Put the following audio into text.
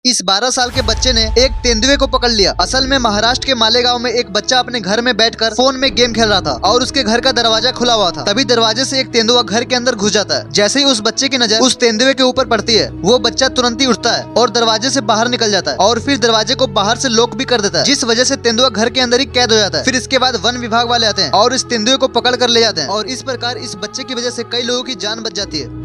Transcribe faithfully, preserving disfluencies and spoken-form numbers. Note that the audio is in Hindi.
इस बारह साल के बच्चे ने एक तेंदुए को पकड़ लिया। असल में महाराष्ट्र के मालेगांव में एक बच्चा अपने घर में बैठकर फोन में गेम खेल रहा था और उसके घर का दरवाजा खुला हुआ था। तभी दरवाजे से एक तेंदुआ घर के अंदर घुस जाता है। जैसे ही उस बच्चे की नजर उस तेंदुए के ऊपर पड़ती है, वो बच्चा तुरंत ही उठता है और दरवाजे से बाहर निकल जाता है और फिर दरवाजे को बाहर से लॉक भी कर देता है, जिस वजह से तेंदुआ घर के अंदर ही कैद हो जाता है। फिर इसके बाद वन विभाग वाले आते हैं और इस तेंदुए को पकड़ कर ले जाते हैं और इस प्रकार इस बच्चे की वजह से कई लोगों की जान बच जाती है।